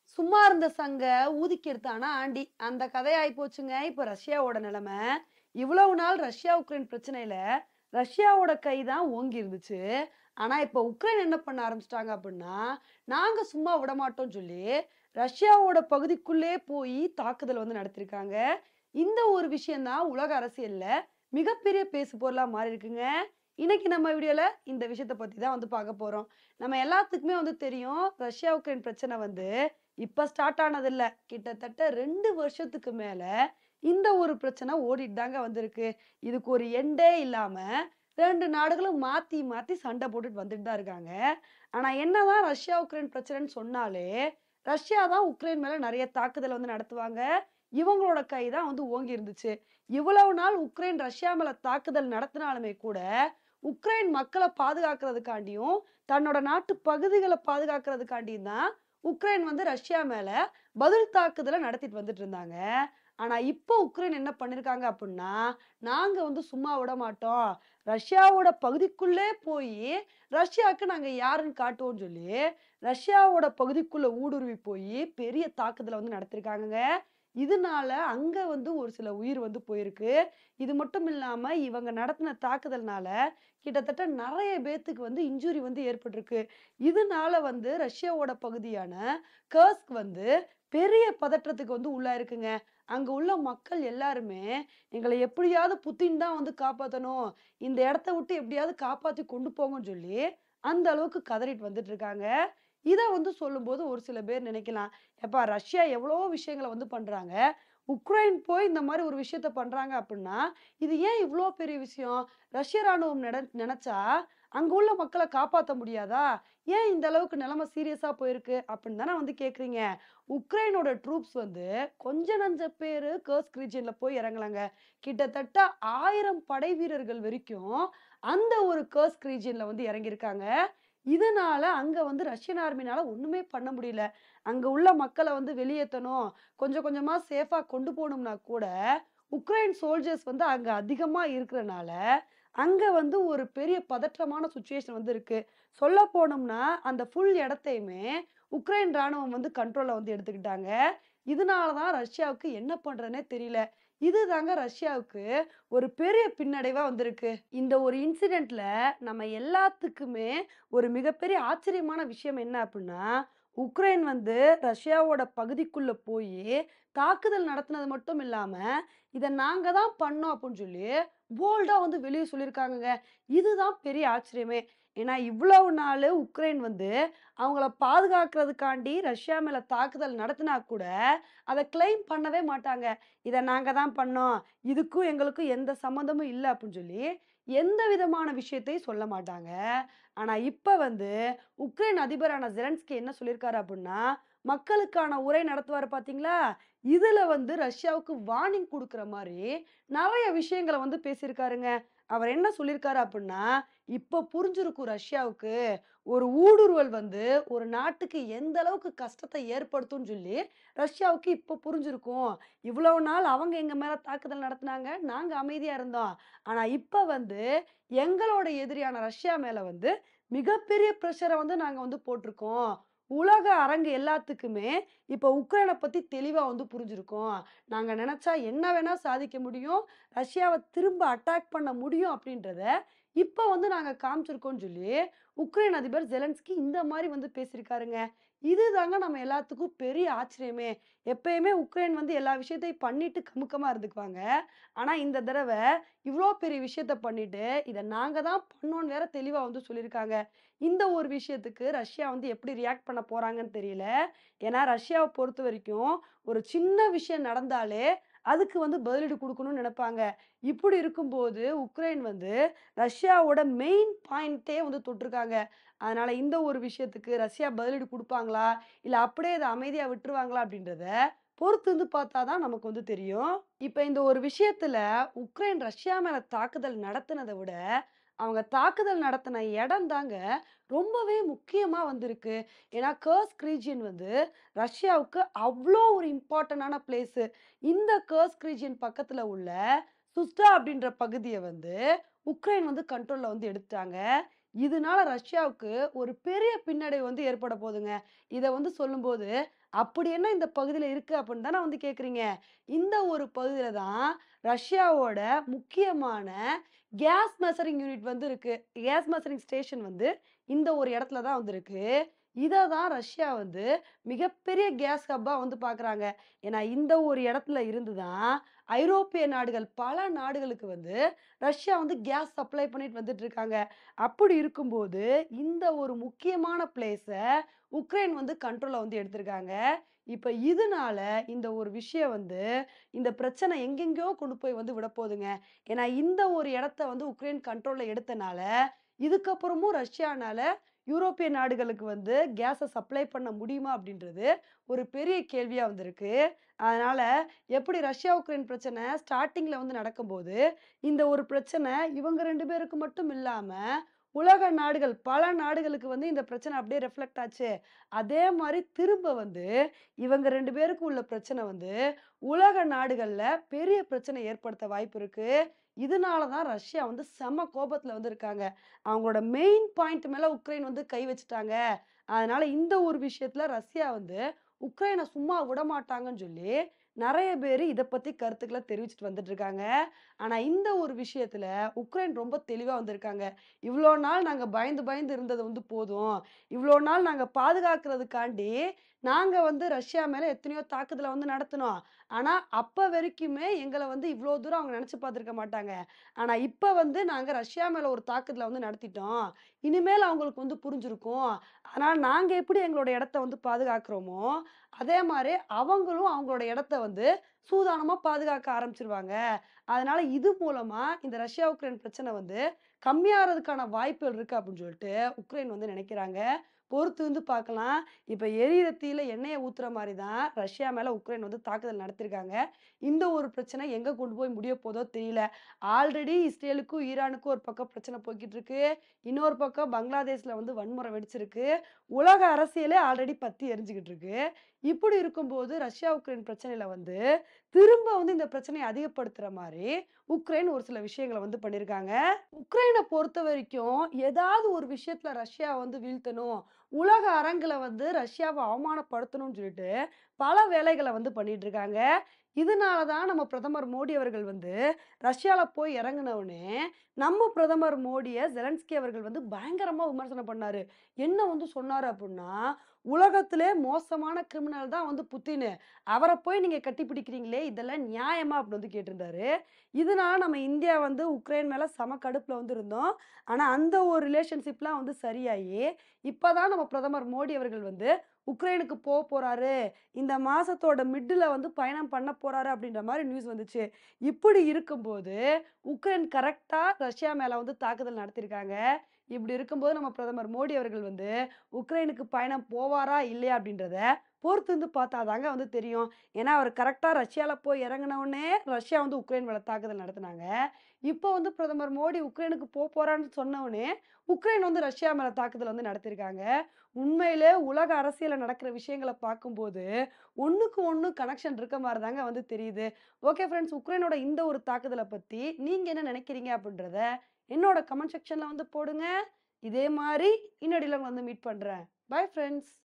சும்மா இருந்த சங்க ஊதிக்கி எடுத்தானா ஆண்டி. அந்த கதையாயி போச்சுங்க. இப்ப ரஷ்யாவோட நிலைமை. இவ்வளவு நாள் ரஷ்யா, உக்ரைன் பிரச்சனையில ரஷ்யாவோட கை தான் ஓங்கி இருந்துச்சு. ஆனா இப்ப உக்ரைன் என்ன பண்ண ஆரம்பிச்சுட்டாங்க அப்டின்னா, நாங்க சும்மா விடமாட்டோம்னு சொல்லி ரஷ்யாவோட பகுதிக்குள்ளே போய் தாக்குதல் வந்து நடத்தியிருக்காங்க. இந்த ஒரு விஷயம் தான் உலக அரசியல்ல மிகப்பெரிய பேசு பொருளா மாறி இருக்குங்க. இன்னைக்கு நம்ம வீடியோல இந்த விஷயத்த பத்தி தான் வந்து பார்க்க போறோம். நம்ம எல்லாத்துக்குமே வந்து தெரியும். ரஷ்யா, உக்ரைன் பிரச்சனை வந்து இப்ப ஸ்டார்ட் ஆனதில்ல. கிட்டத்தட்ட 2 வருஷத்துக்கு மேல இந்த ஒரு பிரச்சனை ஓடிட்டு தாங்க வந்திருக்கு. இதுக்கு ஒரு எண்டே இல்லாம 2 நாடுகளும் மாத்தி, மாத்தி சண்டை போட்டுட்டு வந்துட்டு தான் இருக்காங்க. ஆனா என்னதான் ரஷ்யா, உக்ரைன் பிரச்சனைன்னு சொன்னாலே, ரஷ்யா தான் உக்ரைன் மேல நெறைய தாக்குதல் வந்து நடத்துவாங்க. இவங்களோட கை தான் வந்து ஓங்கி இருந்துச்சு. இவ்வளவு நாள் உக்ரைன் ரஷ்யா மேல தாக்குதல் நடத்தினாலுமே கூட, உக்ரைன் மக்கள பாதுகாக்கிறதுக்காண்டியும், தன்னோட நாட்டு பகுதிகள பாதுகாக்கிறதுக்காண்டியும் தான் உக்ரைன் வந்து ரஷ்யா மேல பதில் தாக்குதல நடத்திட்டு வந்துட்டு இருந்தாங்க. ஆனா, இப்போ உக்ரைன் என்ன பண்ணியிருக்காங்க அப்புட்ன்னா, நாங்க வந்து சும்மா விடமாட்டோம். ரஷ்யாவோட பகுதிக்குள்ளே போயி, ரஷ்யாவுக்கு நாங்க யாருன்னு காட்டுவோம்ன்னு சொல்லி, ரஷ்யாவோட பகுதிக்குள்ள ஊடுருவி போயி, பெரிய தாக்குதல வந்து நடத்தியிருக்காங்கங்க. இதனால அங்க வந்து ஒரு சில உயிர் வந்து போயிருக்கு. இது மட்டும் இல்லாம, இவங்க நடத்தின தாக்குதல்னால கிட்டத்தட்ட நெறைய பேத்துக்கு வந்து இன்ஜுரி வந்து ஏற்பட்டிருக்கு. இதனால வந்து ரஷ்யாவோட பகுதியான கர்ஸ்க் வந்து பெரிய பதற்றத்துக்கு வந்து உள்ளாயிருக்குங்க. அங்க உள்ள மக்கள் எல்லாருமே, "எங்கள எப்படியாவது புத்தின் தான் வந்து காப்பாத்தணும். இந்த இடத்த விட்டு எப்படியாவது காப்பாத்தி கொண்டு போங்கன்னு" சொல்லி, அந்த அளவுக்கு கதறிட்டு வந்துட்டு இருக்காங்க. இத வந்து சொல்லும்போது ஒரு சில பேர் நினைக்கலாம், "எப்பா ரஷ்யா எவ்வளோ விஷயங்கள வந்து பண்றாங்க. உக்ரைன் போய் இந்த மாரி ஒரு விஷயத்த பண்றாங்க அப்டின்னா, இது ஏன் இவ்ளோ பெரிய விஷயம்? ரஷ்ய ராணுவம் நெனச்சா, அங்க உள்ள மக்கள காப்பாத்த முடியாதா? ஏன் இந்த அளவுக்கு நிலைமை சீரியஸா போயிருக்கு?" அப்படின்னு தானே வந்து கேட்கிறீங்க. உக்ரைனோட ட்ரூப்ஸ் வந்து கொஞ்ச நஞ்ச பேரு கர்ஸ்க் ரீஜியன்ல போய் இறங்கலங்க. கிட்டத்தட்ட 1000 படை வீரர்கள் வரைக்கும் அந்த ஒரு கர்ஸ்க் ரீஜியன்ல வந்து இறங்கியிருக்காங்க. இதனால அங்க வந்து ரஷ்யன் ஆர்மினால ஒண்ணுமே பண்ண முடியல. அங்க உள்ள மக்கள வந்து வெளியேத்தணும், கொஞ்சம் கொஞ்சமா சேஃபா கொண்டு போணும்னா கூட, உக்ரைன் சோல்ஜர்ஸ் வந்து அங்க அதிகமா இருக்கிறனால, அங்க வந்து ஒரு பெரிய பதற்றமான சிச்சுவேஷன் வந்து இருக்கு. சொல்ல போனோம்னா, அந்த ஃபுல் இடத்தையுமே உக்ரைன் ராணுவம் வந்து கண்ட்ரோல்ல வந்து எடுத்துக்கிட்டாங்க. இதனால தான் ரஷ்யாவுக்கு என்ன பண்றதுன்னே தெரியல. இதுதாங்க ரஷ்யாவுக்கு ஒரு பெரிய பின்னடைவா வந்திருக்கு. இந்த ஒரு இன்சிடென்ட்ல நம்ம எல்லாத்துக்குமே ஒரு மிகப்பெரிய ஆச்சரியமான விஷயம் என்ன அப்டின்னா, உக்ரைன் வந்து ரஷ்யாவோட பகுதிக்குள்ள போயி தாக்குதல் நடத்தினது மட்டும் இல்லாம, "இத நாங்க தான் பண்ணோம்" அப்டின்னு சொல்லி போல்டா வந்து வெளிய சொல்லியிருக்காங்கங்க. இதுதான் பெரிய ஆச்சரியமே. ஏன்னா, இவ்வளவு நாளு உக்ரைன் வந்து அவங்கள பாதுகாக்கிறதுக்காண்டி ரஷ்யா மேல தாக்குதல் நடத்தினா கூட, அத கிளைம் பண்ணவே மாட்டாங்க. "இத நாங்க தான் பண்ணோம். இதுக்கும் எங்களுக்கும் எந்த சம்மந்தமும் இல்ல" அப்டின்னு சொல்லி எந்த விதமான விஷயத்தையும் சொல்ல மாட்டாங்க. ஆனா, இப்ப வந்து உக்ரைன் அதிபரான ஜெலன்ஸ்கி என்ன சொல்லியிருக்காரு அப்டின்னா, மக்களுக்கான உரை நடத்துவாரு பார்த்தீங்களா? இதுல வந்து ரஷ்யாவுக்கு வார்னிங் குடுக்குற மாரி நெறைய விஷயங்கள வந்து பேசியிருக்காருங்க. அவர் என்ன சொல்லியிருக்காரு அப்டின்னா, "இப்ப புரிஞ்சிருக்கும் ரஷ்யாவுக்கு. ஒரு ஊடுருவல் வந்து ஒரு நாட்டுக்கு எந்த அளவுக்கு கஷ்டத்த ஏற்படுத்தும்னு சொல்லி ரஷ்யாவுக்கு இப்ப புரிஞ்சிருக்கும். இவ்வளவு நாள் அவங்க எங்க மேல தாக்குதல் நடத்துனாங்க. நாங்க அமைதியா இருந்தோம். ஆனா இப்ப வந்து எங்களோட எதிரியான ரஷ்யா மேல வந்து மிகப்பெரிய பிரஷர வந்து நாங்க வந்து போட்டுருக்கோம். உலக அரங்கு எல்லாத்துக்குமே இப்ப உக்ரைன பத்தி தெளிவா வந்து புரிஞ்சிருக்கும். நாங்க நெனச்சா என்ன வேணா சாதிக்க முடியும். ரஷ்யாவ திரும்ப அட்டாக் பண்ண முடியும் அப்டின்றத இப்ப வந்து நாங்க காமிச்சிருக்கோம்னு சொல்லி, உக்ரைன் அதிபர் ஜெலன்ஸ்கி இந்த மாரி வந்து பேசியிருக்காருங்க. இதுதாங்க நம்ம எல்லாத்துக்கும் பெரிய ஆச்சரியமே. எப்பயுமே உக்ரைன் வந்து எல்லா விஷயத்தையும் பண்ணிட்டு கமுக்கமா இருந்துக்குவாங்க. ஆனா இந்த தடவ இவ்ளோ பெரிய விஷயத்த பண்ணிட்டு, இத நாங்க தான் பண்ணோம்னு வேற தெளிவா வந்து சொல்லியிருக்காங்க. இந்த ஒரு விஷயத்துக்கு ரஷ்யா வந்து எப்படி ரியாக்ட் பண்ண போறாங்கன்னு தெரியல. ஏன்னா ரஷ்யாவ பொறுத்தவரைக்கும், ஒரு சின்ன விஷயம் நடந்தாலே, அதுக்கு வந்து பதிலடி குடுக்கணும்னு நெனைப்பாங்க. இப்படி இருக்கும்போது, உக்ரைன் வந்து ரஷ்யாவோட மெயின் பாயிண்ட்டே வந்து தொட்டிருக்காங்க. அதனால இந்த ஒரு விஷயத்துக்கு ரஷ்யா பதிலடி குடுப்பாங்களா? இல்ல அப்படியே இத அமைதியா விட்டுருவாங்களா? அப்படின்றத பொறுத்து இருந்து பார்த்தா தான் நமக்கு வந்து தெரியும். இப்ப இந்த ஒரு விஷயத்துல உக்ரைன் ரஷ்யா மேல தாக்குதல் நடத்துனத விட, அவங்க தாக்குதல் நடத்தின இடம் தாங்க ரொம்பவே முக்கியமா வந்திருக்கு. ஏன்னா, கர்ஸ்க் ரீஜியன் வந்து ரஷ்யாவுக்கு அவ்ளோ ஒரு இம்பார்ட்டன்டான பிளேஸு. இந்த கர்ஸ்க் ரீஜியன் பக்கத்துல உள்ள சுஸ்டா அப்படின்ற பகுதிய வந்து உக்ரைன் வந்து கண்ட்ரோல்ல வந்து எடுத்துட்டாங்க. இதனால ரஷ்யாவுக்கு ஒரு பெரிய பின்னடைவு வந்து ஏற்பட போதுங்க. இத வந்து சொல்லும்போது, "அப்படி என்ன இந்த பகுதியில இருக்கு?" அப்படின்னு தானே வந்து கேட்கிறீங்க. இந்த ஒரு பகுதியில தான் ரஷ்யாவோட முக்கியமான கேஸ் மெஷரிங் யூனிட் வந்து இருக்கு. கேஸ் மெஷரிங் ஸ்டேஷன் வந்து இந்த ஒரு இடத்துல தான் வந்து இருக்கு. இத தான் ரஷ்யா வந்து மிகப்பெரிய கேஸ் ஹப்பா வந்து பார்க்குறாங்க. ஏன்னா இந்த ஒரு இடத்துல இருந்து தான் ஐரோப்பிய நாடுகள், பல நாடுகளுக்கு வந்து ரஷ்யா வந்து கேஸ் சப்ளை பண்ணிட்டு வந்துட்டு இருக்காங்க. அப்படி இருக்கும்போது, இந்த ஒரு முக்கியமான பிளேஸ உக்ரைன் வந்து கண்ட்ரோல்ல வந்து எடுத்திருக்காங்க. இப்ப இதனால இந்த ஒரு விஷயம் வந்து, இந்த பிரச்சனை எங்கெங்கேயோ கொண்டு போய் வந்து விடப்போதுங்க. ஏன்னா, இந்த ஒரு இடத்த வந்து உக்ரைன் கண்ட்ரோல்ல எடுத்தனால, இதுக்கப்புறமும் ரஷ்யானால யூரோப்பிய நாடுகளுக்கு வந்து கேஸ சப்ளை பண்ண முடியுமா? அப்படின்றது ஒரு பெரிய கேள்வியா வந்திருக்கு. அதனால எப்படி ரஷ்யா, உக்ரைன் பிரச்சனை ஸ்டார்ட்டிங்ல வந்து நடக்கும்போது, இந்த ஒரு பிரச்சனை இவங்க 2 பேருக்கு மட்டும் இல்லாம, உலக நாடுகள், பல நாடுகளுக்கு வந்து இந்த பிரச்சனை அப்படியே ரிஃப்ளெக்ட் ஆச்சு. அதே மாரி திரும்ப வந்து இவங்க 2 பேருக்கு உள்ள பிரச்சனை வந்து உலக நாடுகள்ல பெரிய பிரச்சனை ஏற்படுத்த வாய்ப்பு இருக்கு. இதனால தான் ரஷ்யா வந்து செம கோபத்துல வந்து இருக்காங்க. அவங்களோட மெயின் பாயிண்ட் மேல உக்ரைன் வந்து கை வச்சுட்டாங்க. அதனால இந்த ஒரு விஷயத்துல ரஷ்யா வந்து உக்ரைன சும்மா விடமாட்டாங்கன்னு சொல்லி நெறைய பேரு இத பத்தி கருத்துக்கள தெரிவிச்சுட்டு வந்துட்டு இருக்காங்க. ஆனா இந்த ஒரு விஷயத்துல உக்ரைன் ரொம்ப தெளிவா வந்திருக்காங்க. இவ்ளோ நாள் நாங்க பயந்து பயந்து இருந்தது வந்து போதும். இவ்ளோ நாள் நாங்க பாதுகாக்கிறதுக்காண்டி நாங்க வந்து ரஷ்யா மேல எத்தனையோ தாக்குதல வந்து நடத்துனோம். ஆனா அப்ப வரைக்குமே எங்கள வந்து இவ்ளோ தூரம் அவங்க நெனச்சு பார்த்துருக்க மாட்டாங்க. ஆனா இப்ப வந்து நாங்க ரஷ்யா மேல ஒரு தாக்குதல வந்து நடத்திட்டோம். இனிமேல் அவங்களுக்கு வந்து புரிஞ்சிருக்கும். அதனால நாங்க எப்படி எங்களோட இடத்த வந்து பாதுகாக்கிறோமோ, அதே மாரி அவங்களும் அவங்களோட இடத்த வந்து சூதானமா பாதுகாக்க ஆரம்பிச்சுருவாங்க. அதனால இது மூலமா இந்த ரஷ்யா, உக்ரைன் பிரச்சனை வந்து கம்மியாறதுக்கான வாய்ப்புகள் இருக்கு அப்படின்னு சொல்லிட்டு உக்ரைன் வந்து நினைக்கிறாங்க. பொறுத்து வந்து பார்க்கலாம். இப்ப எரியிற தீயில எண்ணெய ஊத்துற மாரி தான் ரஷ்யா மேல உக்ரைன் வந்து தாக்குதல் நடத்தியிருக்காங்க. இந்த ஒரு பிரச்சனை எங்க கொண்டு போய் முடிய போதோ தெரியல. ஆல்ரெடி இஸ்ரேலுக்கும், ஈரானுக்கும் ஒரு பக்கம் பிரச்சனை போய்க்கிட்டு இருக்கு. இன்னொரு பக்கம் பங்களாதேஷ்ல வந்து வன்முறை வெடிச்சிருக்கு. உலக அரசியலே ஆல்ரெடி பத்தி எரிஞ்சுகிட்டு இருக்கு. இப்படி இருக்கும்போது ரஷ்யா, உக்ரைன் பிரச்சனையில வந்து திரும்ப வந்து இந்த பிரச்சனைய அதிகப்படுத்துற மாரி உக்ரைன் ஒரு சில விஷயங்கள வந்து பண்ணியிருக்காங்க. உக்ரைன பொறுத்தவரைக்கும் ஏதாவது ஒரு விஷயத்துல ரஷ்யாவ வந்து வீழ்த்தணும். உலக அரங்குல வந்து ரஷ்யாவ அவமானப்படுத்தணும்னு சொல்லிட்டு பல வேலைகள வந்து பண்ணிட்டு இருக்காங்க. இதனால தான் நம்ம பிரதமர் மோடி அவர்கள் வந்து ரஷ்யால போய் இறங்குன உடனே, நம்ம பிரதமர் மோடிய ஜெலன்ஸ்கி அவர்கள் வந்து பயங்கரமா விமர்சனம் பண்ணாரு. என்ன வந்து சொன்னாரு அப்புட்ன்னா, "உலகத்திலே மோசமான கிரிமினல் தான் வந்து புத்தினு. அவர போய் நீங்க கட்டிப்பிடிக்கிறீங்களே, இதெல்லாம் நியாயமா?" அப்படின்னு வந்து கேட்டிருந்தாரு. இதனால நம்ம இந்தியா வந்து உக்ரைன் மேல செம கடுப்புல வந்து இருந்தோம். ஆனா அந்த ஒரு ரிலேஷன்ஷிப்லாம் வந்து சரியாயி, இப்ப தான் நம்ம பிரதமர் மோடி அவர்கள் வந்து உக்ரைனுக்கு போறாரு. இந்த மாசத்தோட மிட்டுல வந்து பயணம் பண்ண போறாரு அப்படின்ற மாரி நியூஸ் வந்துச்சு. இப்படி இருக்கும்போது, உக்ரைன் கரெக்ட்டா ரஷ்யா மேல வந்து தாக்குதல் நடத்தியிருக்காங்க. இப்படி இருக்கும்போது நம்ம பிரதமர் மோடி அவர்கள் வந்து உக்ரைனுக்கு பயணம் போவாரா? இல்லையா? அப்படின்றத பொறுத்து இருந்து பார்த்தா தாங்க வந்து தெரியும். ஏன்னா, அவர் கரெக்ட்டா ரஷ்யால போய் இறங்குன உடனே ரஷ்யா வந்து உக்ரைன் மேல தாக்குதல் நடத்துனாங்க. இப்போ வந்து பிரதமர் மோடி உக்ரைனுக்கு போறான்னு சொன்ன உடனே, உக்ரைன் வந்து ரஷ்யா மேல தாக்குதல் வந்து நடத்தியிருக்காங்க. உண்மையிலே உலக அரசியல்ல நடக்கிற விஷயங்கள பார்க்கும்போது, ஒண்ணுக்கு ஒண்ணு கனெக்ஷன் இருக்க மாரி தாங்க வந்து தெரியுது. ஓகே ஃபிரெண்ட்ஸ், உக்ரைனோட இந்த ஒரு தாக்குதல பத்தி நீங்க என்ன நினைக்கிறீங்க அப்படின்றத என்னோட கமெண்ட் செக்ஷன்ல வந்து போடுங்க. இதே மாரி இன்னொடில உங்கள வந்து மீட் பண்றேன். Bye friends.